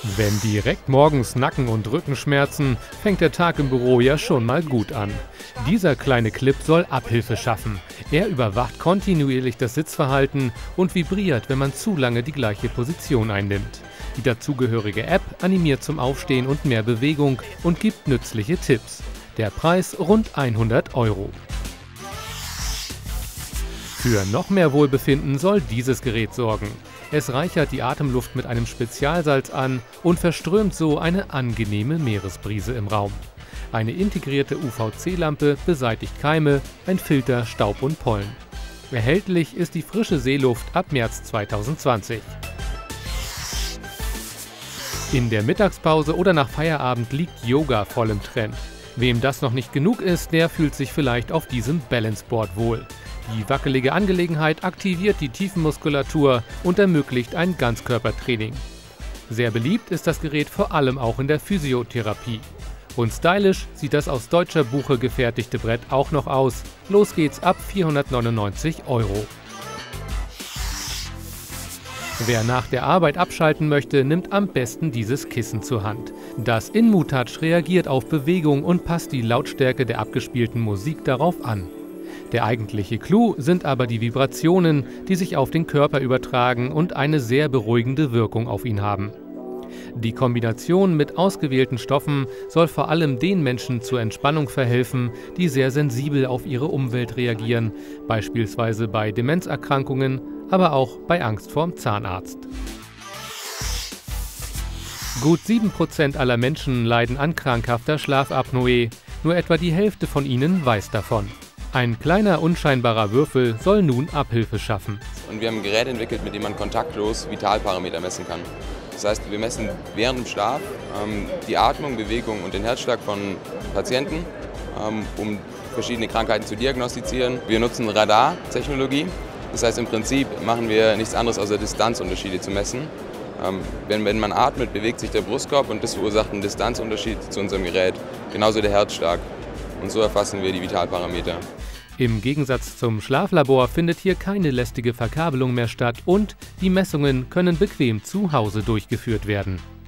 Wenn direkt morgens Nacken- und Rückenschmerzen, fängt der Tag im Büro ja schon mal gut an. Dieser kleine Clip soll Abhilfe schaffen. Er überwacht kontinuierlich das Sitzverhalten und vibriert, wenn man zu lange die gleiche Position einnimmt. Die dazugehörige App animiert zum Aufstehen und mehr Bewegung und gibt nützliche Tipps. Der Preis rund 100 €. Für noch mehr Wohlbefinden soll dieses Gerät sorgen. Es reichert die Atemluft mit einem Spezialsalz an und verströmt so eine angenehme Meeresbrise im Raum. Eine integrierte UVC-Lampe beseitigt Keime, ein Filter Staub und Pollen. Erhältlich ist die frische Seeluft ab März 2020. In der Mittagspause oder nach Feierabend liegt Yoga voll im Trend. Wem das noch nicht genug ist, der fühlt sich vielleicht auf diesem Balanceboard wohl. Die wackelige Angelegenheit aktiviert die Tiefenmuskulatur und ermöglicht ein Ganzkörpertraining. Sehr beliebt ist das Gerät vor allem auch in der Physiotherapie. Und stylisch sieht das aus deutscher Buche gefertigte Brett auch noch aus. Los geht's ab 499 €. Wer nach der Arbeit abschalten möchte, nimmt am besten dieses Kissen zur Hand. Das InMoTouch reagiert auf Bewegung und passt die Lautstärke der abgespielten Musik darauf an. Der eigentliche Clou sind aber die Vibrationen, die sich auf den Körper übertragen und eine sehr beruhigende Wirkung auf ihn haben. Die Kombination mit ausgewählten Stoffen soll vor allem den Menschen zur Entspannung verhelfen, die sehr sensibel auf ihre Umwelt reagieren, beispielsweise bei Demenzerkrankungen, aber auch bei Angst vorm Zahnarzt. Gut 7% aller Menschen leiden an krankhafter Schlafapnoe, nur etwa die Hälfte von ihnen weiß davon. Ein kleiner, unscheinbarer Würfel soll nun Abhilfe schaffen. Und wir haben ein Gerät entwickelt, mit dem man kontaktlos Vitalparameter messen kann. Das heißt, wir messen während dem Schlaf die Atmung, Bewegung und den Herzschlag von Patienten, um verschiedene Krankheiten zu diagnostizieren. Wir nutzen Radartechnologie. Das heißt, im Prinzip machen wir nichts anderes, außer Distanzunterschiede zu messen. Wenn man atmet, bewegt sich der Brustkorb und das verursacht einen Distanzunterschied zu unserem Gerät. Genauso der Herzschlag. Und so erfassen wir die Vitalparameter. Im Gegensatz zum Schlaflabor findet hier keine lästige Verkabelung mehr statt und die Messungen können bequem zu Hause durchgeführt werden.